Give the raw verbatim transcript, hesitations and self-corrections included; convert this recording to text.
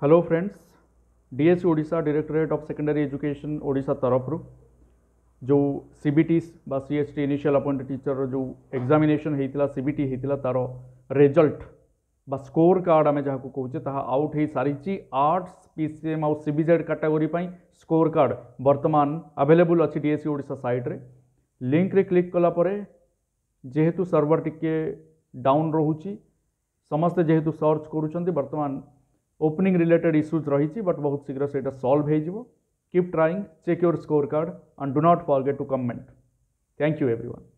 Hello friends, DSC Odisha directorate of secondary education Odisha तरफ जो CBT बा सीएचटी इनिशियल अपॉइंटेड टीचर जो एग्जामिनेशन होता सीबीटी होता तार रिजल्ट बा स्कोर कार्ड आम जहाँ कहे ताहा आउट हो सारी आर्ट्स पीसीएम आउ सीबीजेड कैटेगोरी स्कोर कार्ड वर्तमान अवेलेबल अच्छी डीएससी ओडिशा साइट रे लिंक रे क्लिक कलापर जेहेतु सर्वर टिके डाउन रोची समस्ते जेहेतु सर्च करुँच वर्तमान ओपनिंग रिलेटेड इश्यूज रही बट बहुत शीघ्र से सॉल्व हो। Keep trying, check your score card and do not forget to comment. Thank you everyone.